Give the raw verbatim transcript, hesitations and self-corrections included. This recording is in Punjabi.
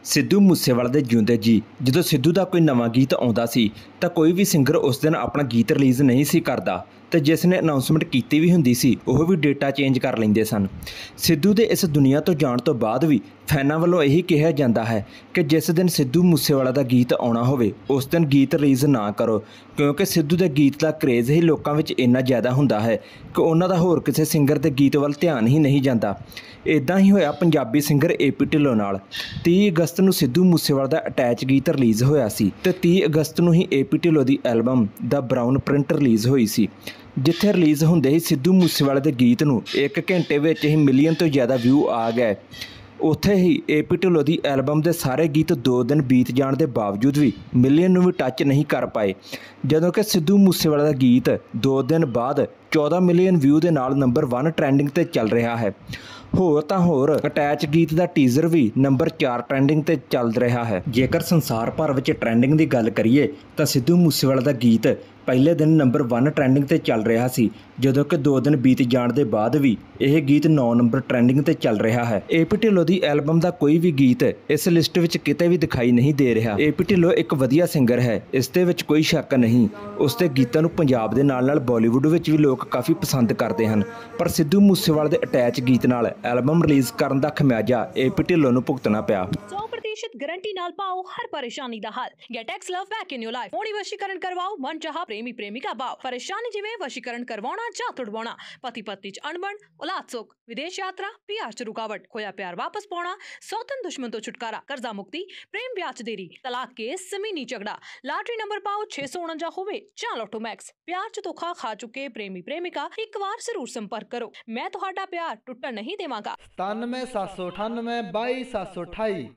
ਸਿੱਧੂ ਮੂਸੇਵਾਲੇ ਦੇ ਜਿਉਂਦੇ ਜੀ ਜਦੋਂ ਸਿੱਧੂ ਦਾ ਕੋਈ ਨਵਾਂ ਗੀਤ ਆਉਂਦਾ ਸੀ ਤਾਂ ਕੋਈ ਵੀ ਸਿੰਗਰ ਉਸ ਦਿਨ ਆਪਣਾ ਗੀਤ ਰਿਲੀਜ਼ ਨਹੀਂ ਸੀ ਕਰਦਾ ਤੇ ਜਿਸ ਨੇ ਅਨਾਉਂਸਮੈਂਟ ਕੀਤੀ ਵੀ ਹੁੰਦੀ ਸੀ ਉਹ ਵੀ ਡੇਟਾ ਚੇਂਜ ਕਰ ਲੈਂਦੇ ਸਨ। ਸਿੱਧੂ ਦੇ ਇਸ ਦੁਨੀਆ ਤੋਂ ਜਾਣ ਤੋਂ ਬਾਅਦ ਵੀ ਫੈਨਾਂ ਵੱਲੋਂ ਇਹੀ ਕਿਹਾ ਜਾਂਦਾ ਹੈ ਕਿ ਜਿਸ ਦਿਨ ਸਿੱਧੂ ਮੂਸੇਵਾਲਾ ਦਾ ਗੀਤ ਆਉਣਾ ਹੋਵੇ ਉਸ ਦਿਨ ਗੀਤ ਰਿਲੀਜ਼ ਨਾ ਕਰੋ, ਕਿਉਂਕਿ ਸਿੱਧੂ ਦੇ ਗੀਤ ਦਾ ਕਰੇਜ਼ ਹੀ ਲੋਕਾਂ ਵਿੱਚ ਇੰਨਾ ਜ਼ਿਆਦਾ ਹੁੰਦਾ ਹੈ ਕਿ ਉਹਨਾਂ ਦਾ ਹੋਰ ਕਿਸੇ ਸਿੰਗਰ ਦੇ ਗੀਤ ਵੱਲ ਧਿਆਨ ਹੀ ਨਹੀਂ ਜਾਂਦਾ। ਇੱਦਾਂ ਹੀ ਹੋਇਆ Punjabi singer A P Dhillon ਨਾਲ। ਤੀਹ ਅਗਸਤ ਨੂੰ ਸਿੱਧੂ ਮੂਸੇਵਾਲਾ ਦਾ ਅਟੈਚ ਗੀਤ ਰਿਲੀਜ਼ ਹੋਇਆ ਸੀ ਤੇ ਤੀਹ ਅਗਸਤ ਨੂੰ ਹੀ ਏ ਪੀ ਢਿੱਲੋਂ ਦੀ ਐਲਬਮ ਦਾ ਬਰਾਊਨ ਪ੍ਰਿੰਟ ਰਿਲੀਜ਼ ਹੋਈ ਸੀ, ਜਿੱਥੇ ਰਿਲੀਜ਼ ਹੁੰਦੇ ਹੀ ਸਿੱਧੂ ਮੂਸੇਵਾਲੇ ਦੇ ਗੀਤ ਨੂੰ ਇੱਕ ਘੰਟੇ ਵਿੱਚ ਹੀ ਮਿਲੀਅਨ ਤੋਂ ਜ਼ਿਆਦਾ ਵਿਊ ਆ ਗਏ। ਉੱਥੇ ਹੀ ਏ ਪੀ ਢਿੱਲੋਂ ਦੀ ਐਲਬਮ ਦੇ ਸਾਰੇ ਗੀਤ ਦੋ ਦਿਨ ਬੀਤ ਜਾਣ ਦੇ ਬਾਵਜੂਦ ਵੀ ਮਿਲੀਅਨ ਨੂੰ ਵੀ ਟੱਚ ਨਹੀਂ ਕਰ ਪਾਏ, ਜਦੋਂ ਕਿ ਸਿੱਧੂ ਮੂਸੇਵਾਲੇ ਦਾ ਗੀਤ ਦੋ ਦਿਨ ਬਾਅਦ ਚੌਦਾਂ ਮਿਲੀਅਨ ਵਿਊ ਦੇ ਨਾਲ ਨੰਬਰ ਵਨ ਟ੍ਰੈਂਡਿੰਗ ਤੇ ਚੱਲ ਰਿਹਾ ਹੈ। ਹੋਰ ਤਾਂ ਹੋਰ ਅਟੈਚ ਗੀਤ ਦਾ ਟੀਜ਼ਰ ਵੀ ਨੰਬਰ ਚਾਰ ਟ੍ਰੈਂਡਿੰਗ ਤੇ ਚੱਲ ਰਿਹਾ ਹੈ। ਜੇਕਰ ਸੰਸਾਰ ਭਰ ਵਿੱਚ ਟ੍ਰੈਂਡਿੰਗ ਦੀ ਗੱਲ ਕਰੀਏ ਤਾਂ ਸਿੱਧੂ ਮੂਸੇਵਾਲੇ ਦਾ ਗੀਤ ਪਹਿਲੇ ਦਿਨ ਨੰਬਰ ਵਨ ਟ੍ਰੈਂਡਿੰਗ ਤੇ ਚੱਲ ਰਿਹਾ ਸੀ, ਜਦੋਂ ਕਿ ਦੋ ਦਿਨ ਬੀਤ ਜਾਣ ਦੇ ਬਾਅਦ ਵੀ ਇਹ ਗੀਤ ਨੌ ਨੰਬਰ ਟ੍ਰੈਂਡਿੰਗ ਤੇ ਚੱਲ ਰਿਹਾ ਹੈ। ਏ ਪੀ ਢਿੱਲੋਂ ਦੀ ਐਲਬਮ ਦਾ ਕੋਈ ਵੀ ਗੀਤ ਇਸ ਲਿਸਟ ਵਿੱਚ ਕਿਤੇ ਵੀ ਦਿਖਾਈ ਨਹੀਂ ਦੇ ਰਿਹਾ। ਏ ਪੀ ਢਿੱਲੋਂ ਇੱਕ ਵਧੀਆ ਸਿੰਗਰ ਹੈ, ਇਸ ਦੇ ਵਿੱਚ ਕੋਈ ਸ਼ੱਕ ਨਹੀਂ। ਉਸ ਦੇ ਗੀਤਾਂ ਨੂੰ ਪੰਜਾਬ ਦੇ ਨਾਲ ਨਾਲ ਬਾਲੀਵੁੱਡ ਵਿੱਚ ਵੀ ਲੋਕ ਕਾਫੀ ਪਸੰਦ ਕਰਦੇ ਹਨ, ਪਰ ਸਿੱਧੂ ਮੂਸੇਵਾਲੇ ਦੇ ਅਟੈਚ ਗੀਤ ਨਾਲ ਐਲਬਮ ਰਿਲੀਜ਼ ਕਰਨ ਦਾ ਖਮਿਆਜਾ ਏ ਪੀ ਢਿੱਲੋਂ ਨੂੰ ਭੁਗਤਣਾ ਪਿਆ। गारंटी नाल पाओ हर परेशानी दा हल। Get ex love back in your life. होनी वशीकरण करवाओ मन चाहा प्रेमी प्रेमिका भाव। परेशानी जिवें वशीकरण करवाना जा तुड़वाना, पति पत्नी च अणबण, औलाद सुख, विदेश यात्रा, प्यार च रुकावट, खोया प्यार वापस पाना, सौतन दुश्मन तो छुटकारा, कर्जा मुक्ति, प्रेम ब्याह च देरी, तलाक केस, जमीनी झगड़ा। लॉटरी नंबर पाओ छे सौ उनंजा होवे जां लोटो मैक्स। प्यार च धोखा खा चुके प्रेमी प्रेमिका एक बार जरूर संपर्क करो। मैं तुहाडा प्यार टुटन नहीं देवांगा। सतानवे सत्त सौ अठानवे बाई सत्त सौ अठाई।